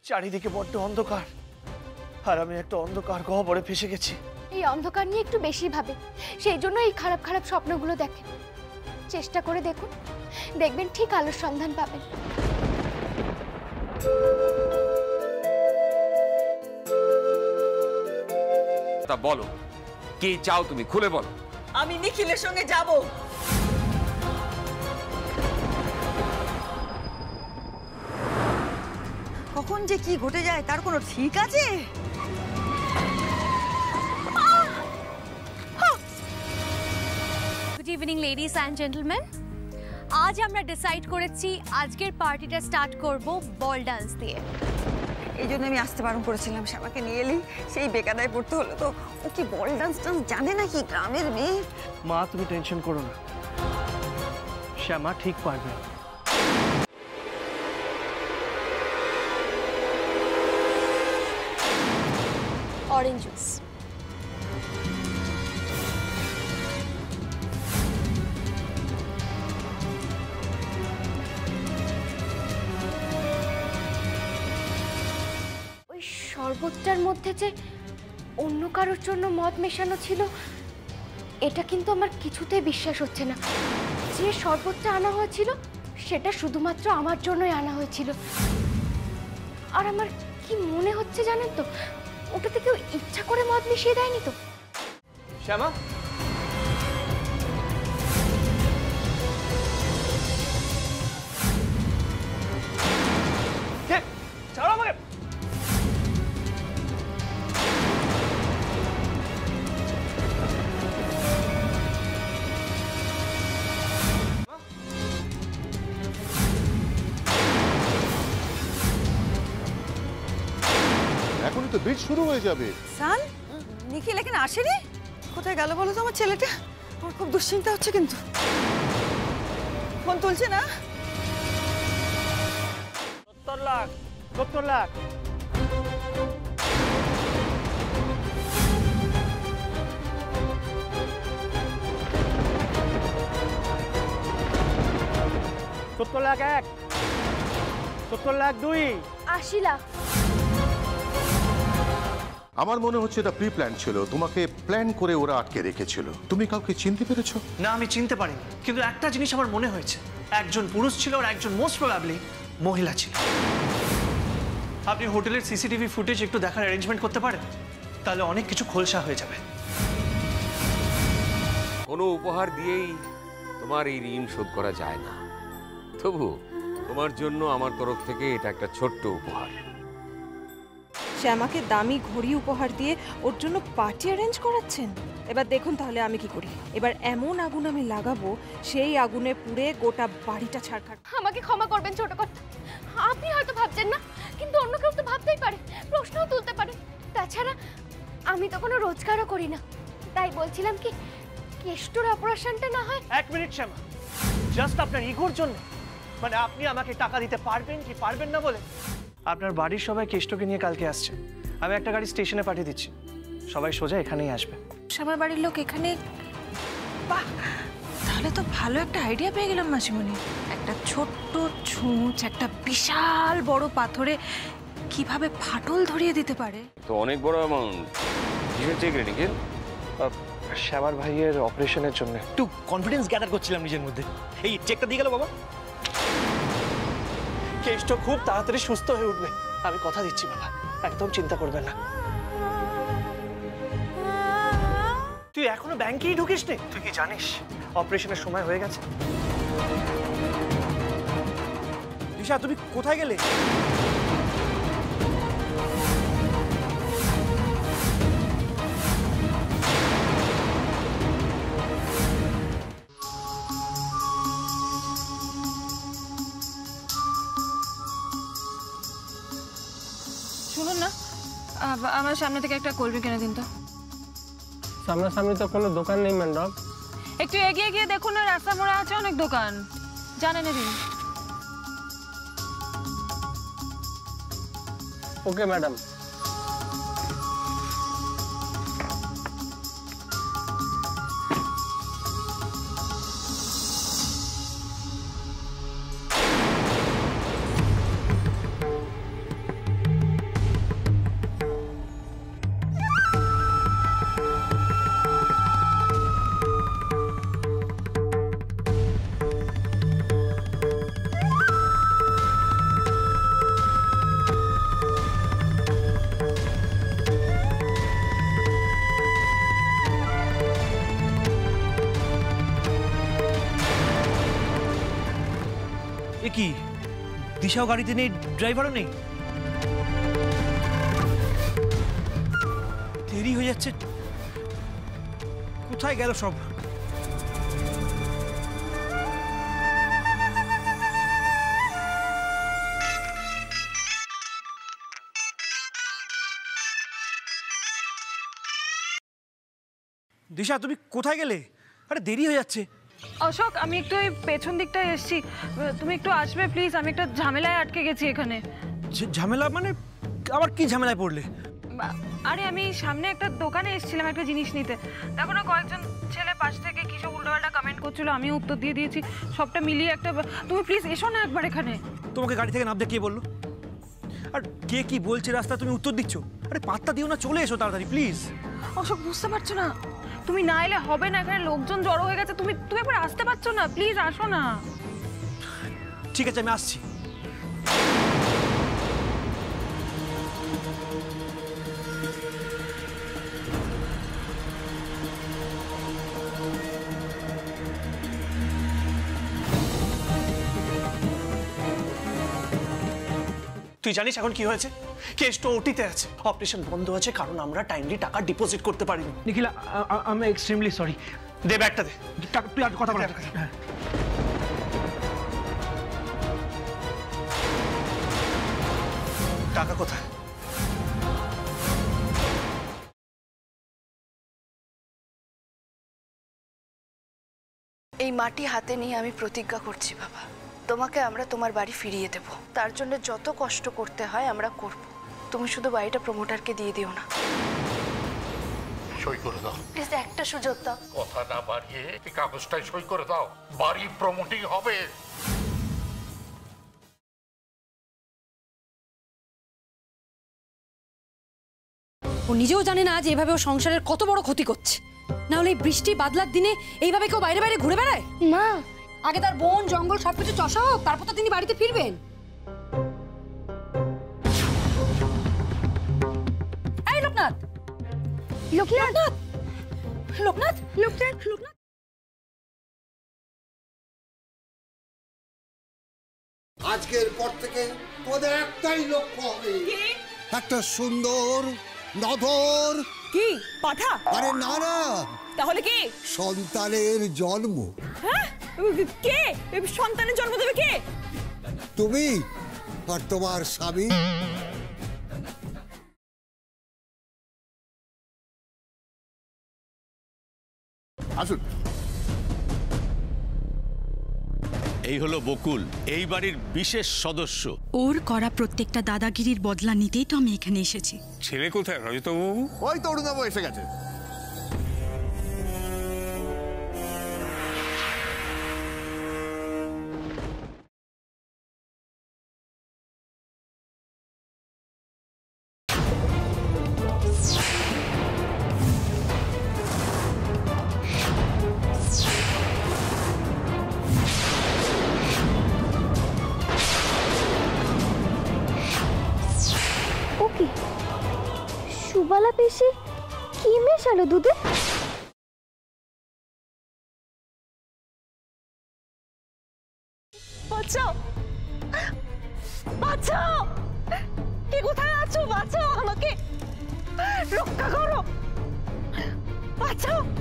চারিদিকে বড্ড অন্ধকার, আর আমি একটা অন্ধকার গহ্বরে ফেসে গেছি। এই অন্ধকার নিয়ে একটু বেশি ভাবে, সেই জন্য এই খারাপ খারাপ স্বপ্নগুলো দেখেন। চেষ্টা করে দেখুন, দেখবেন ঠিক আলোর সন্ধান পাবেন। তা বলো, কি চাও তুমি? খুলে বলো। আমি নিখিলের সঙ্গে যাব। কখন যে কি ঘটে যায় তার কোনো ঠিক আছে? Good evening ladies and gentleman. আজ আমরা ডিসাইড করেছি আজকের পার্টিটা স্টার্ট করব বল ডান্স দিয়ে। এই জন্য আমি আসতে বারণ করেছিলাম, শ্যামাকে নিয়ে এলি সেই বেকাদায় পড়তে হলো। তো ও কি বল ডান্স জানে নাকি? গ্রামের মেয়ে। মা তুমি টেনশন করো না, শ্যামা ঠিক পারবে। Orange juice. ওই শরবতটার মধ্যে যে অন্য কারোর জন্য মদ মেশানো ছিল, এটা কিন্তু আমার কিছুতেই বিশ্বাস হচ্ছে না। যে শরবতটা আনা হয়েছিল সেটা শুধুমাত্র আমার জন্যই আনা হয়েছিল। আর আমার কি মনে হচ্ছে জানেন তো, ওটাতে কেউ ইচ্ছা করে মদ মিশিয়ে দেয়নি তো। শ্যামা, ছাড়ো আমাকে। এখনই তো বিট শুরু হয়ে যাবে। সান, নিখিল এখানে আসেনি? কোথায় গেল বলো তো আমার ছেলেটা? আমার খুব দুশ্চিন্তা হচ্ছে কিন্তু। ফোন তুলছে না। 70 লাখ 70 লাখ। লাখ 1, 70 লাখ 2, 80 লাখ। আমার মনে হচ্ছে এটা প্রি প্ল্যান ছিল, তোমাকে প্ল্যান করে ওরা আটকে রেখেছিল। তুমি কাউকে চিনতে পেরেছো? না, আমি চিনতে পারিনি, কিন্তু একটা জিনিস আমার মনে হয়েছে, একজন পুরুষ ছিল আর একজন মোস্ট প্রবাবলি মহিলা ছিল। আপনি হোটেলের সিসিটিভি ফুটেজ একটু দেখার অ্যারেঞ্জমেন্ট করতে পারেন? তাহলে অনেক কিছু খোলসা হয়ে যাবে। কোনো উপহার দিয়েই তোমার এই ঋণ শোধ করা যায় না, তবু তোমার জন্য আমার তরফ থেকে এটা একটা ছোট্ট উপহার। শ্যামাকে দামি ঘড়ি উপহার দিয়ে ওর জন্য পার্টি অ্যারেঞ্জ করাচ্ছেন। এবার দেখুন তাহলে আমি কি করি। এবার এমন আগুন আমি লাগাবো, সেই আগুনে পুড়ে গোটা বাড়িটা ছাড়খাড়। আমাকে ক্ষমা করবেন ছোট কথা, আপনি হয়তো ভাবছেন না, কিন্তু অন্য কেউ তো ভাবতেই পারে, প্রশ্নও তুলতে পারে। তাছাড়া আমি তো কোনো রোজগারও করি না, তাই বলছিলাম কি কেষ্টর অপারেশনটা না হয়। 1 মিনিট শ্যামা, জাস্ট আপনার ইগোর জন্য, মানে আপনি আমাকে টাকা দিতে পারবেন কি পারবেন না বলে। আপনার বাড়ির সবাই কেষ্টকে নিয়ে কালকে আসছে, আমি একটা গাড়ি স্টেশনে পাঠিয়ে দিচ্ছি, সবাই সোজা এখানেই আসবে। আমার বাড়ির লোক এখানে? বাহ, তাহলে তো ভালো একটা আইডিয়া পেয়ে গেলাম মাসিমণি। একটা ছোট্ট ছুঁচ একটা বিশাল বড় পাথরে কিভাবে ফাটল ধরিয়ে দিতে পারে। তো অনেক বড় অ্যামাউন্ট। কিসের চেক রে নিখিল? শ্যামার ভাইয়ের অপারেশনের জন্য। একটু কনফিডেন্স গ্যাদার করছিলাম নিজের মধ্যে। এই চেকটা দিয়ে গেল বাবা। কেষ্ট খুব তাড়াতাড়ি সুস্থ হয়ে উঠবে, আমি কথা দিচ্ছি বাবা, একদম চিন্তা করবেন না। তুই এখনো ব্যাংকেই ঢুকিস নি? তুই কি জানিস অপারেশনের সময় হয়ে গেছে? দিশা, তুমি কোথায় গেলে? শুনুন না, আমার সামনে থেকে একটা কোল্ড ড্রিঙ্ক এনে দিন তো। সামনাসামনি তো কোনো দোকান নেই ম্যাডাম। একটু এগিয়ে গিয়ে দেখুন না, রাস্তা মোড়ে আছে অনেক দোকান, জানেন দিন। Okay madam. কি দিশাও গাড়িতে নেই, ড্রাইভারও নেই? দেরি হয়ে যাচ্ছে, কোথায় গেল সব? দিশা, তুমি কোথায় গেলে? আরে দেরি হয়ে যাচ্ছে। অশোক, আমি একটু এই পেছন দিকটায় এসেছি, তুমি একটু আসবে প্লিজ, আমি একটা ঝামেলায় আটকে গেছি এখানে। ঝামেলা মানে? আবার কি ঝামেলায় পড়লে? আরে আমি সামনে একটা দোকানে এসেছিলাম একটা জিনিস নিতে, দেখো না কয়েকজন ছেলে পাশ থেকে কি সব উল্টোপাল্টা কমেন্ট করছিল, আমিও উত্তর দিয়ে দিয়েছি, সবটা মিলিয়ে একটা। তুমি প্লিজ এসো না একবার এখানে। তোমাকে গাড়ি থেকে নামতে কে বললো? আর কে কি বলছে রাস্তা তুমি উত্তর দিচ্ছ? আরে পাত্তা দিও না, চলে এসো তাড়াতাড়ি প্লিজ। অশোক, বুঝতে পারছো না? তুমি না এলে হবে না, এখানে লোকজন জড়ো হয়ে গেছে, তুমি একবার আসতে পারছো না? প্লিজ আসো না। ঠিক আছে, আমি আসছি। তুই জানিস এখন কি হয়েছে? কেসটা ওটিতে আছে, অপারেশন বন্ধ আছে কারণ আমরা টাইমলি টাকা ডিপোজিট করতে পারিনি। নিখিল, আমি এক্সট্রিমলি সরি। দে ব্যাগটা দে। তুই আর কথা বল। টাকা কোথায়? এই মাটি হাতে নিয়ে আমি প্রতিজ্ঞা করছি বাবা, তোমাকে আমরা তোমার বাড়ি ফিরিয়ে দেব। তার জন্য যত কষ্ট করতে হয় আমরা করব। তুমি শুধু বাড়িটা প্রমোটারকে দিয়ে দিও না। সই করে দাও প্লিজ, একটা সুযোগ দাও। কথা না বাড়িয়ে এই কাগজটাই সই করে দাও, বাড়ি প্রমোটিং হবে। ও নিজেও জানে না যে এভাবে ও সংসারের কত বড় ক্ষতি করছে। না হলে এই বৃষ্টি বাদলার দিনে এইভাবে কেউ বাইরে বাইরে ঘুরে বেড়ায়? মা, আগে তার বন জঙ্গল সবকিছু চষা হোক, তারপর তো তিনি বাড়িতে ফিরবেন। এই লোকনাথ, লোকনাথ, লোকনাথ, লোকনাথ, লোকনাথ। আজকের পর থেকে তোদের একটাই লক্ষ্য হবে, একটা সুন্দর নধর। কি পাঠা? আরে না না, তাহলে কি? সন্তানের জন্ম। হ্যাঁ, কে সন্তানের জন্ম দেবে? কে? তুমি আর তোমার স্বামী। আসুন। এই হলো বকুল, এই বাড়ির বিশেষ সদস্য। ওর করা প্রত্যেকটা দাদাগিরির বদলা নিতেই তো আমি এখানে এসেছি। ছেলে কোথায় রজতবাবু? ওই তো অরুণবাবু এসে গেছে। ওকে, সুবালা পেশে কি মেশালো দুধে? বাঁচাও, বাঁচাও! কে কোথায় আছো? বাঁচাও আমাকে, রক্ষা করো, বাঁচাও!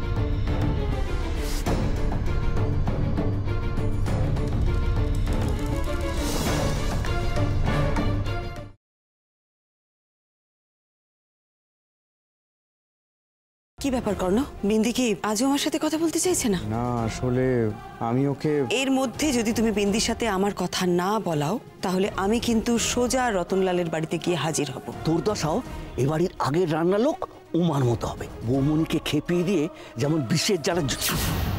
কি ব্যাপার কর্ণ? বিন্দি কি আজও আমার সাথে কথা বলতে চাইছে না? না, আসলে আমি ওকে। এর মধ্যে যদি তুমি বিন্দির সাথে আমার কথা না বলাও, তাহলে আমি কিন্তু সোজা রতনলালের বাড়িতে গিয়ে হাজির হব। তোর দশাও এ বাড়ির আগের রান্না লোক উমার মতো হবে, বৌমনিকে খেপিয়ে দিয়ে যেমন বিষের জ্বালা